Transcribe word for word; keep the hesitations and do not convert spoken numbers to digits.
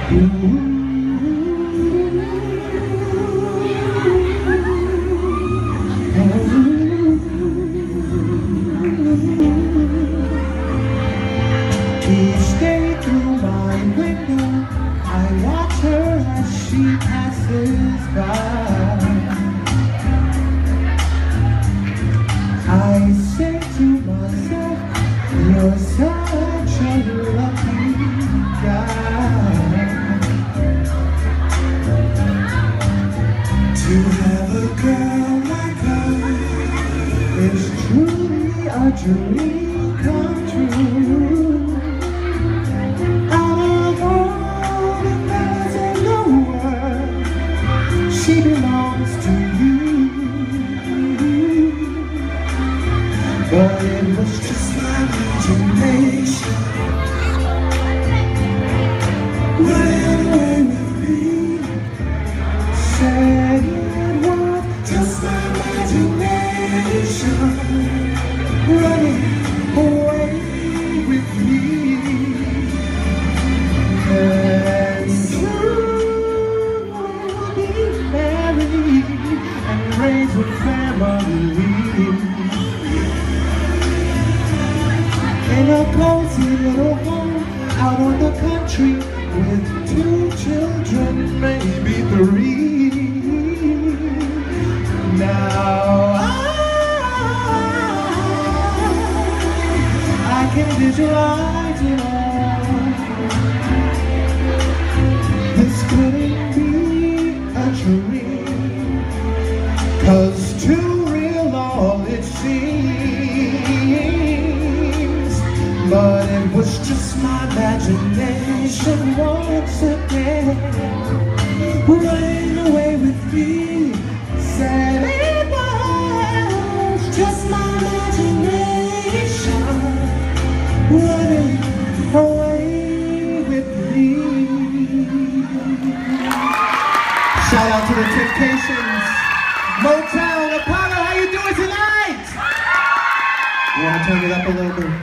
Each day through my window, I watch her as she passes by. I say to myself, you're such a lucky guy to have a girl like her. It's truly a dream come true. Out of all the girls in the world, she belongs to you. But it was just my imagination running away with me. Said it was just my imagination running away with me. And soon we'll be married and raise a family in a cozy little home out on the country with two children, maybe three. Now I, I can visualize it all. This couldn't be a dream, 'cause too real all it seems. But it was just my imagination once again running away with me. Said it was just my imagination running away with me. Shout out to the Temptations, Motown, Apollo, how you doing tonight? You want to turn it up a little bit?